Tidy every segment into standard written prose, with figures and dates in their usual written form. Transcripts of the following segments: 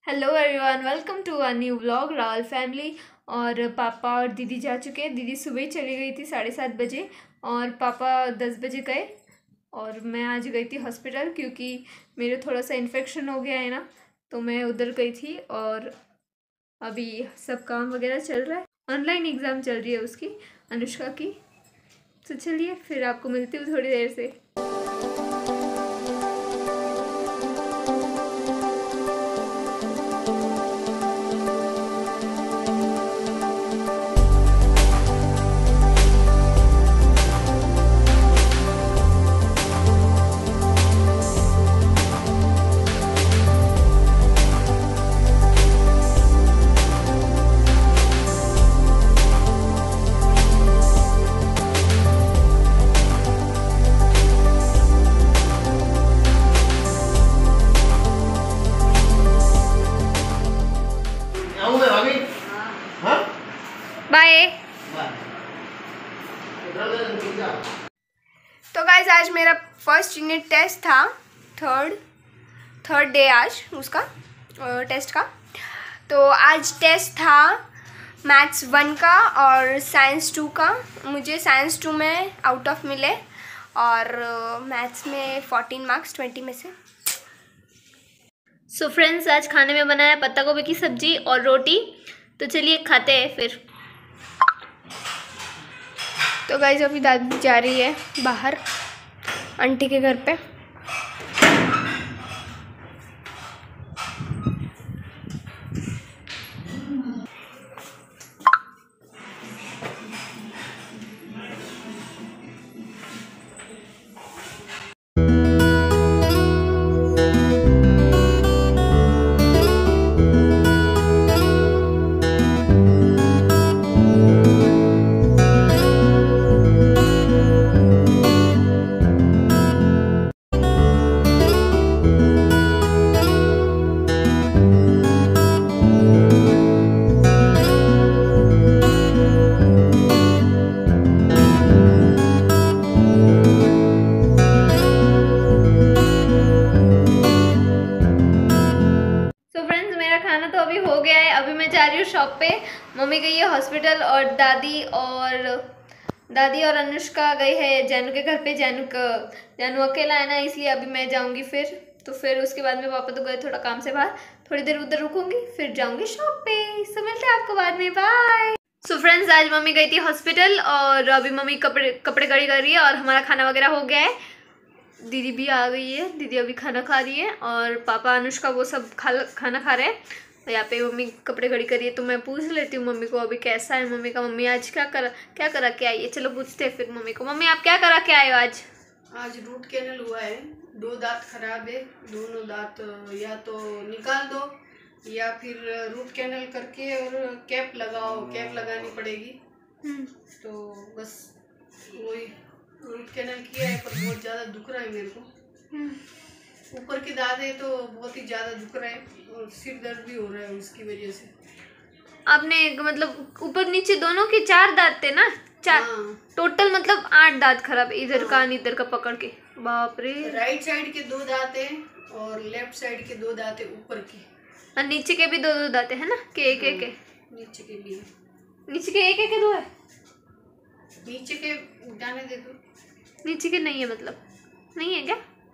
Hello everyone, welcome to a new vlog Rahul family. और पापा और दीदी जा चुके हैं। दीदी सुबह ही चली गई थी 7:30 बजे और पापा 10 बजे गए। और मैं आज गई थी हॉस्पिटल क्योंकि मेरे थोड़ा सा इन्फेक्शन हो गया है ना, तो मैं उधर गई थी। और अभी सब काम वगैरह चल रहा है। ऑनलाइन एग्ज़ाम चल रही है उसकी, अनुष्का की। तो चलिए फिर आपको मिलती हूँ थोड़ी देर से। बाय। तो गाइज आज मेरा फर्स्ट यूनिट टेस्ट था। थर्ड डे आज उसका टेस्ट का। तो आज टेस्ट था मैथ्स 1 का और साइंस 2 का। मुझे साइंस 2 में आउट ऑफ मिले और मैथ्स में 14 मार्क्स 20 में से। सो फ्रेंड्स, आज खाने में बनाया पत्ता गोभी की सब्जी और रोटी। तो चलिए खाते हैं फिर। तो गाइज अभी दादी जा रही है बाहर आंटी के घर पे। खाना तो अभी हो गया है। अभी मैं जा रही हूँ शॉप पे। मम्मी गई है हॉस्पिटल और दादी और अनुष्का गई है जानू के घर पे। जानू अकेला है ना, इसलिए अभी मैं जाऊंगी फिर। तो फिर उसके बाद में पापा तो गए थोड़ा काम से बाहर, थोड़ी देर उधर रुकूंगी फिर जाऊंगी शॉप पे। सो मिलते हैं आपको बाद में, बाय। सो फ्रेंड्स, आज मम्मी गई थी हॉस्पिटल और अभी मम्मी कपड़े गड़ी कर रही है और हमारा खाना वगैरह हो गया है। दीदी भी आ गई है, दीदी अभी खाना खा रही है और पापा अनुष्का वो सब खाना खा रहे हैं। तो यहाँ पे मम्मी कपड़े घड़ी करी है। तो मैं पूछ लेती हूँ मम्मी को अभी कैसा है मम्मी का। मम्मी आज क्या करा के आई है, चलो पूछते हैं फिर मम्मी को। मम्मी आप क्या करा के आए हो आज? आज रूट कैनल हुआ है, 2 दांत खराब है, दोनों दांत या तो निकाल दो या फिर रूट कैनल करके और कैप लगाओ, कैप लगानी पड़ेगी। तो बस वही रूट कैनल किया है, पर बहुत ज़्यादा दुख रहा है मेरे को। ऊपर के दांत है तो बहुत ही ज़्यादा दुख रहा है और सिर दर्द भी हो रहा है उसकी वजह से। आपने मतलब ऊपर नीचे दोनों के 4 दांत थे ना? 4 टोटल, मतलब 8 दांत खराब, इधर का इधर का पकड़ के। बाप रे। राइट साइड के 2 दांत है और लेफ्ट साइड के 2 दांत है ऊपर के। और नीचे के भी 2 दांत है ना, के एक एक है? नीचे के भी, नीचे के एक एक 2 है। नीचे के जाने दे दो। नीचे के नहीं है, मतलब नहीं है क्या?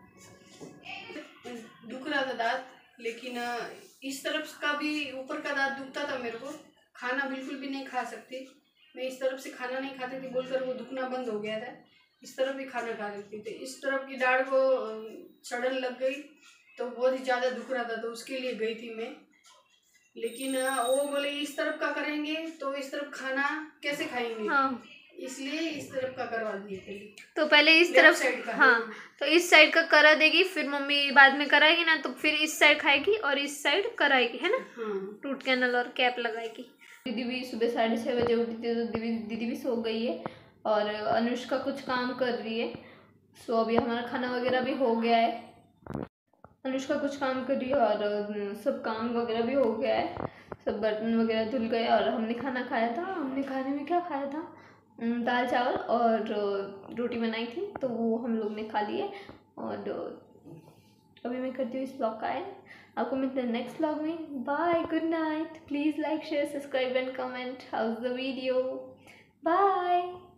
दुख रहा था दांत, लेकिन इस तरफ का भी ऊपर का दांत दुखता था मेरे को। खाना बिल्कुल भी नहीं खा सकती मैं, इस तरफ से खाना नहीं खाती थी बोलकर वो दुखना बंद हो गया था। इस तरफ भी खाना खा सकती थी। इस तरफ की दाढ़ को सड़न लग गई तो बहुत ही ज़्यादा दुख रहा था, तो उसके लिए गई थी मैं। लेकिन वो बोले इस तरफ का करेंगे तो इस तरफ खाना कैसे खाएंगे। हाँ, इसलिए इस तरफ का करवा दिए थे। तो पहले इस तरफ साइड का। हाँ, तो इस साइड का करा देगी, फिर मम्मी बाद में कराएगी ना, तो फिर इस साइड खाएगी और इस साइड कराएगी, है ना? रूट कैनल और कैप लगाएगी। दीदी भी सुबह 6:30 बजे उठी थी, तो दीदी भी सो गई है और अनुष्का कुछ काम कर रही है। सो अभी हमारा खाना वगैरह भी हो गया है। अनुष्का कुछ काम कर रही है और सब काम वगैरह भी हो गया है। सब बर्तन वगैरह धुल गए और हमने खाना खाया था। हमने खाने में क्या खाया था? दाल चावल और रोटी बनाई थी, तो वो हम लोग ने खा लिए। और अभी मैं करती हूँ इस ब्लॉग का एंड। आपको मिलते हैं नेक्स्ट व्लॉग में। Bye, good night. Please like share subscribe and comment how's the video. Bye.